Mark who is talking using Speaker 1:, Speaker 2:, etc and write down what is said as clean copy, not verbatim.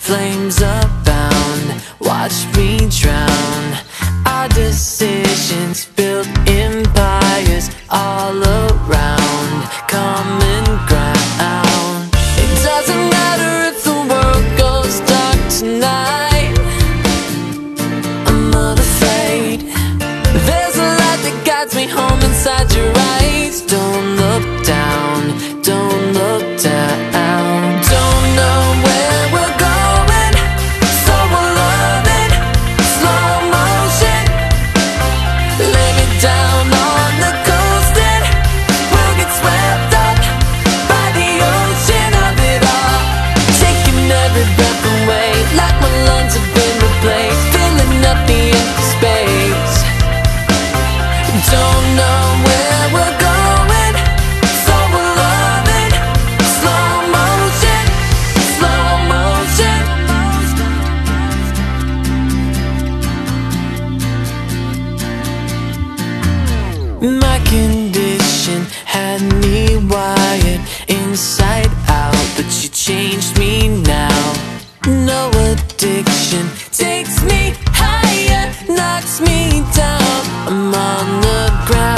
Speaker 1: flames abound, watch me drown. Our decisions build empires all around, common ground. It doesn't matter if the world goes dark tonight, I'm unafraid. There's a light that guides me home inside your eyes. Don't look down, don't look down. Don't know where we're going, so we'll love it. Slow motion, lay me down on the coast and we'll get swept up by the ocean of it all. Taking every breath away, like my lungs have been replaced, filling up the empty space. Don't know where we're going, so we'll love it. Slow motion, slow motion. My condition had me wired inside out, but you changed me now. No addiction takes me higher, knocks me down. I'm on the ground.